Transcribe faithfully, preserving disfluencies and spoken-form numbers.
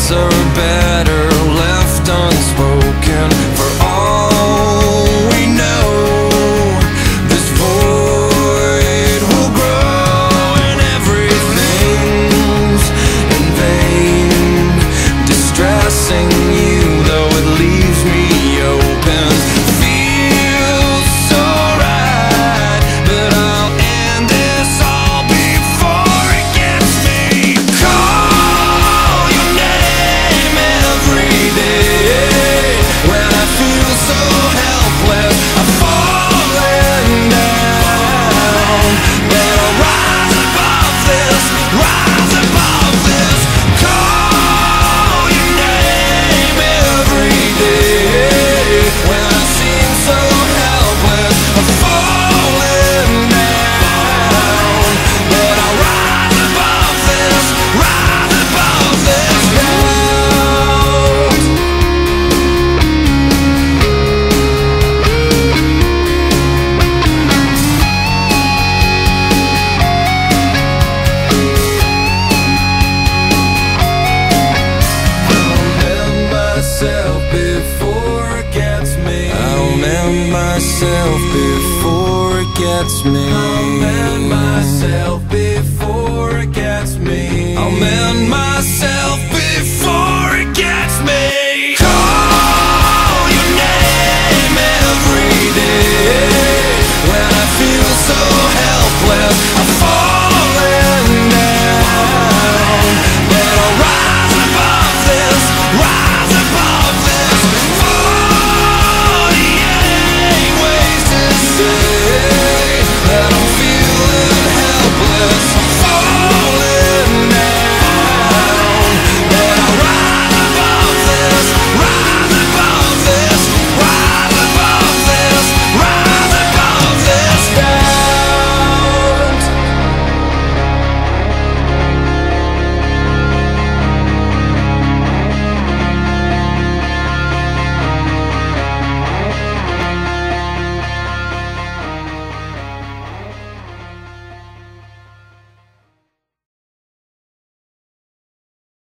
thoughts are better left unspoken. For all we know, this void will grow, and everything's in vain, distressing you, though it leaves me open. Feels so right, but I'll end this all before it gets me. Call your name every day when I feel so helpless. I'm falling down, but I'll rise above this, rise above this. Call your name every day when I seem so helpless. I'm falling down, but I'll rise above this, rise above this doubt. I'll mend myself before it gets me. I'll mend myself before it gets me. I'll mend myself before it gets me. I'll mend myself